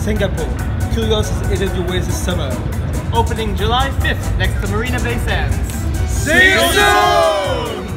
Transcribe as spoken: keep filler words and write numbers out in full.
Singapore. KURIOS is headed your way this summer. Opening July fifth next to Marina Bay Sands. See you soon!